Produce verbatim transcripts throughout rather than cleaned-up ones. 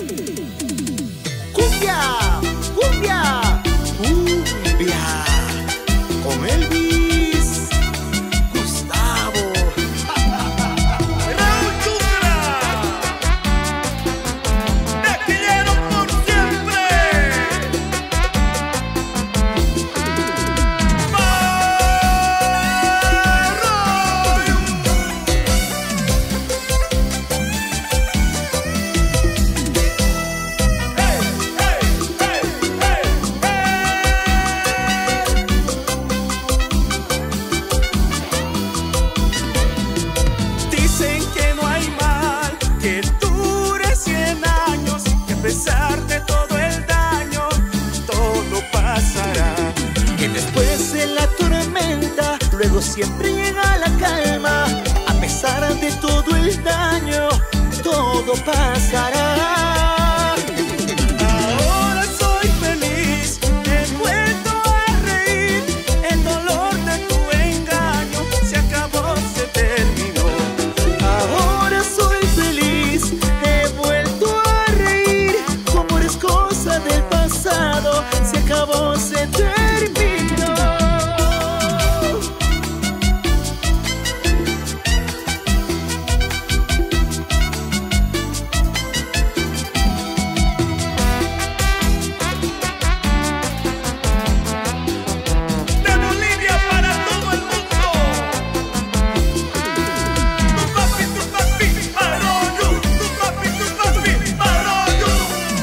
¡Cumbia! ¡Cumbia! ¡Cumbia! Con Elvis Gustavo. Raúl Chukra, te quiero por siempre. Dicen que no hay mal que dure cien años, que a pesar de todo el daño, todo pasará. Que después de la tormenta, luego siempre llega la calma. A pesar de todo el daño, todo pasará. Ahora soy feliz, he vuelto a reír. El dolor de tu engaño se acabó, se terminó. Ahora soy feliz, he vuelto a reír. Como eres cosa del pasado, se acabó, se terminó. De Bolivia para todo el mundo. Tu papi, tu papi, arroyo. Tu papi, tu papi, arroyo.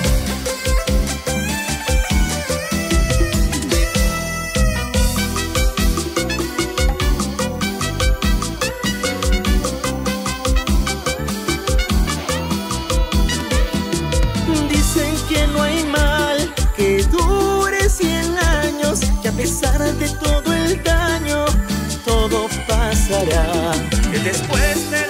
Dicen que no hay mal que dure cien años, que a pesar de todo el daño, todo pasará. Que después de